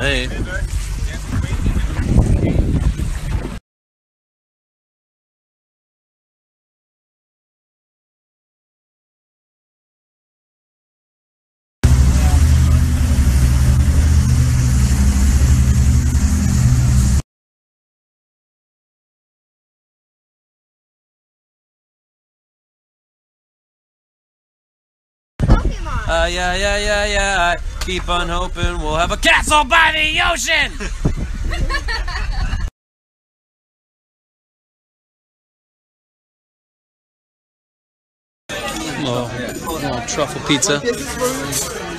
Hey. Yeah. I keep on hoping we'll have a castle by the ocean! Little truffle pizza.